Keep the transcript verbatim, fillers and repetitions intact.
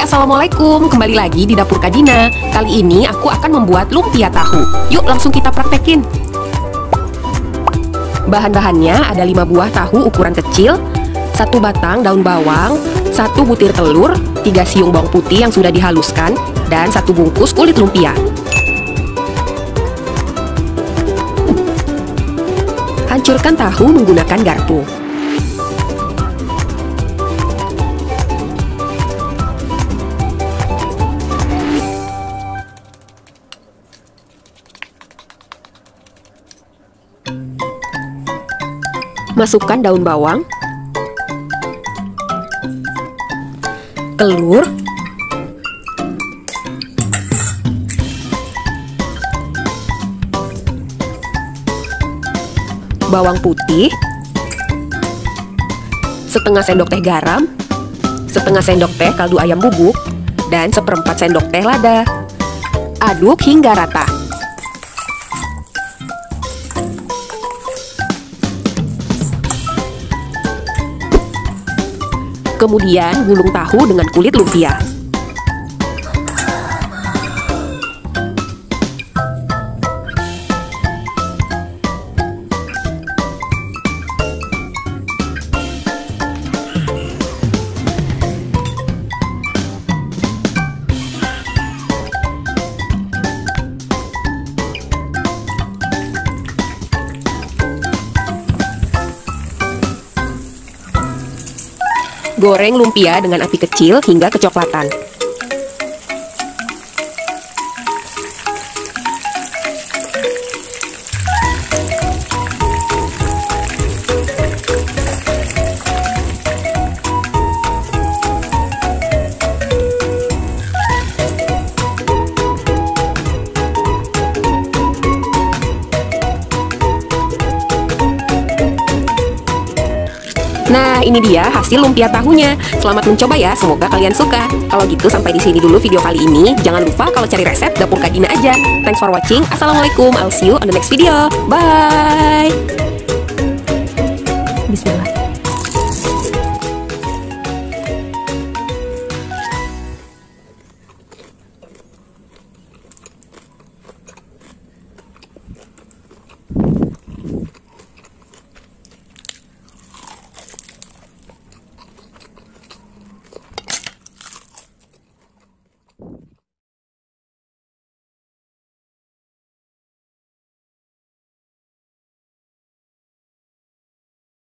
Assalamualaikum, kembali lagi di Dapur Kak Dina. Kali ini aku akan membuat lumpia tahu. Yuk langsung kita praktekin. Bahan-bahannya ada lima buah tahu ukuran kecil, satu batang daun bawang, satu butir telur, tiga siung bawang putih yang sudah dihaluskan, dan satu bungkus kulit lumpia. Hancurkan tahu menggunakan garpu. Masukkan daun bawang, telur, bawang putih, setengah sendok teh garam, setengah sendok teh kaldu ayam bubuk, dan seperempat sendok teh lada. Aduk hingga rata. Kemudian gulung tahu dengan kulit lumpia. Goreng lumpia dengan api kecil hingga kecoklatan. Nah, ini dia hasil lumpia tahunya. Selamat mencoba ya, semoga kalian suka. Kalau gitu sampai di sini dulu video kali ini. Jangan lupa kalau cari resep Dapur Kak Dina aja. Thanks for watching. Assalamualaikum. I'll see you on the next video. Bye. Bismillah.